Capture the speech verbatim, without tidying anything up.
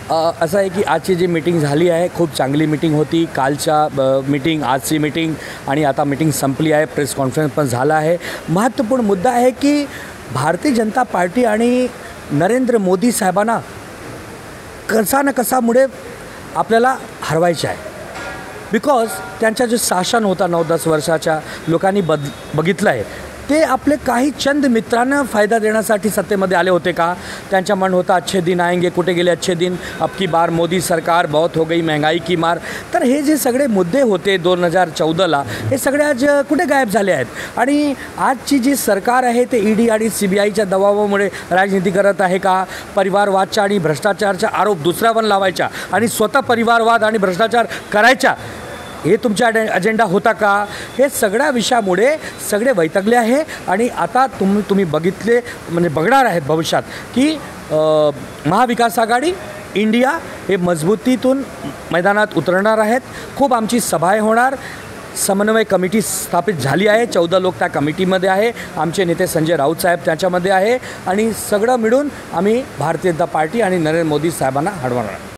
असं आहे की आजची जी मीटिंग झाली आहे खूप चांगली मीटिंग होती. कालच्या मीटिंग, आजची मीटिंग आणि आता मीटिंग संपली आहे. प्रेस कॉन्फरन्स पण झाला आहे. महत्त्वपूर्ण मुद्दा आहे की भारतीय जनता पार्टी आणि नरेंद्र मोदी साहेबांना कसा ना कसामुळे आपल्याला हरवायचे आहे. बिकॉज त्यांच्या जे शासन होता नऊ दस वर्षाच्या लोकांनी बद बघितलं आहे ते आपले काही चंद मित्रांना फायदा देण्यासाठी सत्तेमध्ये आले होते का. त्यांच्या मन होता अच्छे दिन आएंगे, कुठे गेले अच्छे दिन, अब की बार मोदी सरकार बहुत हो गई, महंगाई की मार. तर हे जे सगळे मुद्दे होते दोन हजार चौदाला हे सगळे आज कुठे गायब झाले आहेत. आणि आजची जी सरकार आहे ते ई डी आणि सी बी आयच्या दबावामुळे राजनीती करत आहे का. परिवारवादच्या आणि भ्रष्टाचारचा आरोप दुसऱ्यावर लावायचा आणि स्वतः परिवारवाद आणि भ्रष्टाचार करायचा हे तुमचा अजेंडा होता का. हे सगळ्या विषयामुळे सगळे वैतागले आहे. आणि आता तुम्ही तुम्ही बघितले म्हणजे बघणार आहेत भविष्यात की महाविकास आघाडी इंडिया हे मजबूतीतून मैदानात उतरणार आहेत. खूप आमची सभा होणार. समन्वय कमिटी स्थापित झाली आहे. चौदा लोक त्या कमिटीमध्ये आहे. आमचे नेते संजय राऊत साहेब त्याच्यामध्ये आहे. आणि सगळं मिळून आम्ही भारतीय जनता पार्टी आणि नरेंद्र मोदी साहेबांना हटवणार.